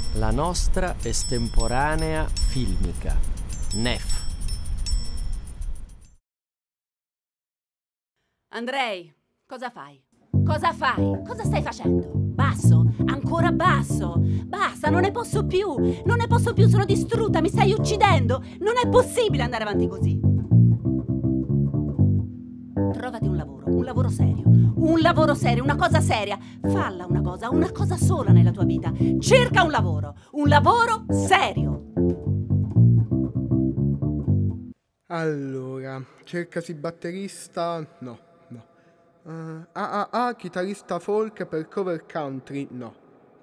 La nostra estemporanea filmica. NEF. Andrei, cosa fai? Cosa fai? Cosa stai facendo? Basso, ancora basso. Basta, non ne posso più. Non ne posso più, sono distrutta, mi stai uccidendo. Non è possibile andare avanti così. Trovati un lavoro serio. Un lavoro serio, una cosa seria. Falla una cosa sola nella tua vita. Cerca un lavoro serio. Allora, cercasi batterista? No. Chitarrista folk per cover country? No.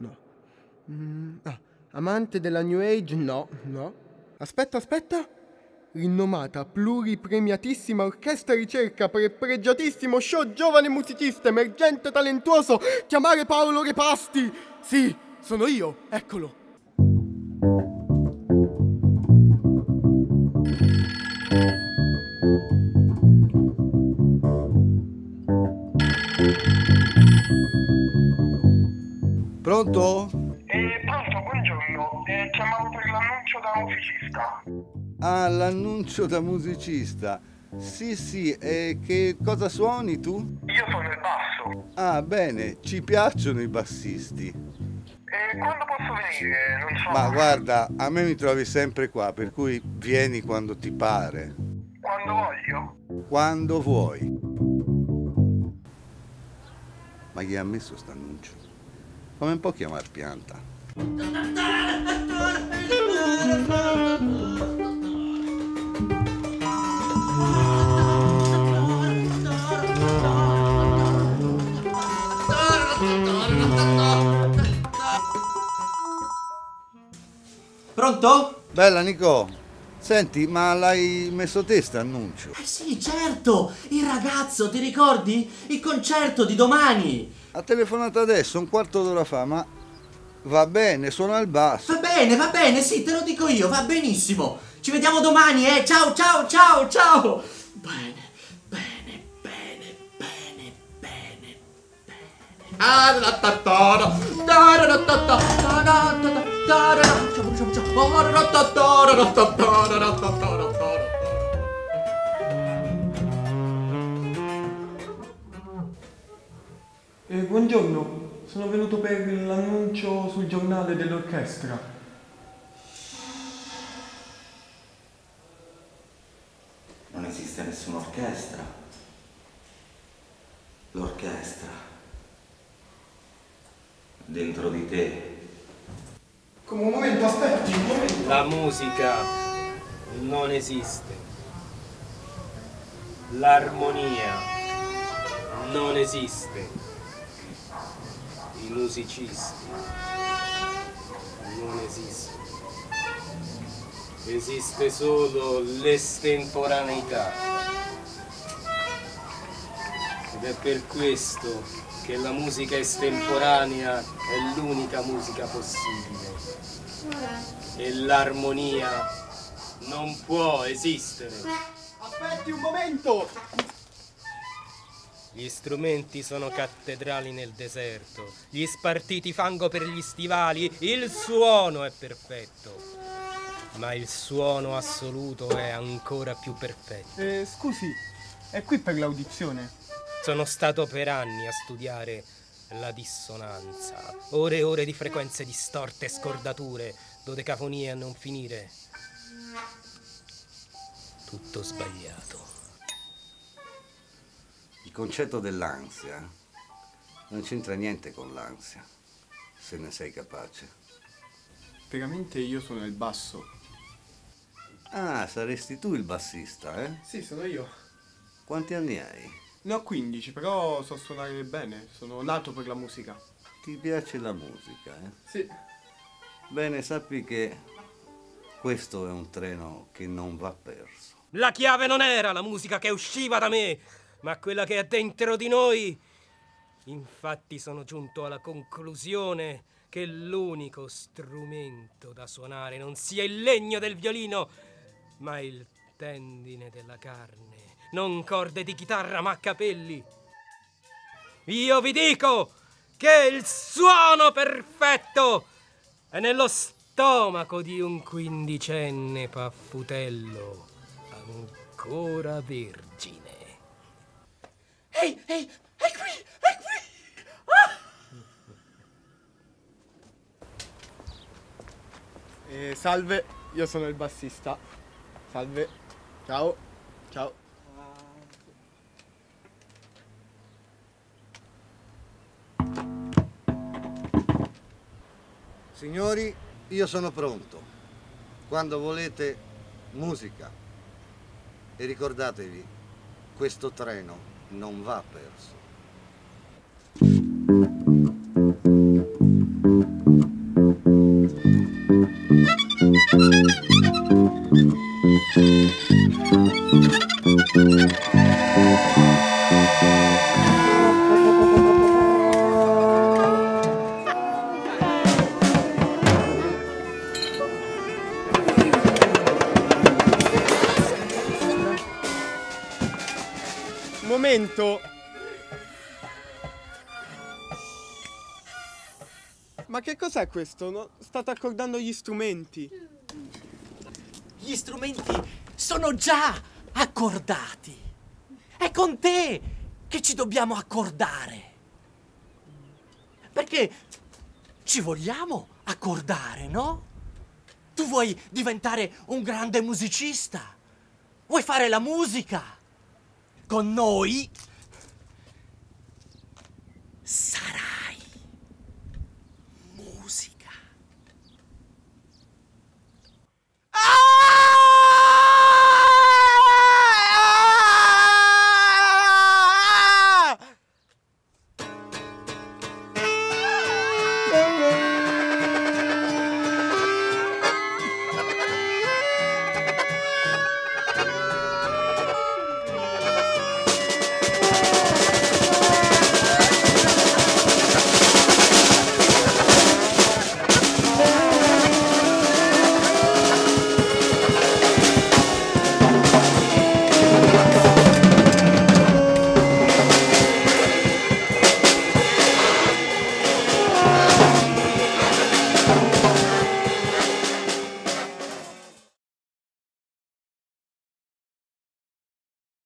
Amante della New Age? No. Aspetta. Rinomata, pluripremiatissima orchestra ricerca per pregiatissimo show giovane musicista emergente talentuoso. Chiamare Paolo Repasti! Sì, sono io, eccolo. Pronto? Pronto, buongiorno. Chiamavo per l'annuncio da musicista. Ah, l'annuncio da musicista. Sì, e che cosa suoni tu? Io sono il basso. Ah, bene, ci piacciono i bassisti. Quando posso venire? Non so. Ma guarda, a me mi trovi sempre qua, per cui vieni quando ti pare. Quando voglio. Quando vuoi. Ma chi ha messo st'annuncio? Come un po' chiamar pianta. Pronto? Bella Nico, senti, ma l'hai messo te st'annuncio? Sì, certo, il ragazzo, ti ricordi? Il concerto di domani. Ha telefonato adesso, un quarto d'ora fa, ma va bene, suona il basso. Va bene, sì, te lo dico io, va benissimo. Ci vediamo domani, ciao. Bene. Buongiorno, sono venuto per l'annuncio sul giornale dell'orchestra. Non esiste nessuna orchestra. L'orchestra dentro di te. Come un momento, aspetti, un momento. La musica non esiste. L'armonia non esiste. I musicisti non esistono. Esiste solo l'estemporaneità. Ed è per questo che la musica estemporanea è l'unica musica possibile. E l'armonia non può esistere. Aspetti un momento! Gli strumenti sono cattedrali nel deserto, gli spartiti fango per gli stivali, il suono è perfetto, ma il suono assoluto è ancora più perfetto. Scusi, è qui per l'audizione? Sono stato per anni a studiare la dissonanza, ore e ore di frequenze distorte, scordature, dodecafonie a non finire. Tutto sbagliato. Il concetto dell'ansia non c'entra niente con l'ansia, se ne sei capace. Veramente io sono il basso. Ah, saresti tu il bassista, eh? Sì, sono io. Quanti anni hai? Ne ho 15, però so suonare bene. Sono nato per la musica. Ti piace la musica, eh? Sì. Bene, sappi che questo è un treno che non va perso. La chiave non era la musica che usciva da me, ma quella che è dentro di noi. Infatti sono giunto alla conclusione che l'unico strumento da suonare non sia il legno del violino, ma il tendine della carne, non corde di chitarra ma capelli. Io vi dico che il suono perfetto è nello stomaco di un quindicenne paffutello ancora vergine. Ehi, è qui, è qui! Salve, io sono il bassista. Salve. Ciao. Ciao. Signori, io sono pronto. Quando volete, musica. E ricordatevi, questo treno non va perso. Momento. Ma che cos'è questo? State accordando gli strumenti. Gli strumenti sono già accordati. È con te che ci dobbiamo accordare. Perché ci vogliamo accordare, no? Tu vuoi diventare un grande musicista? Vuoi fare la musica? Con noi sarai musica.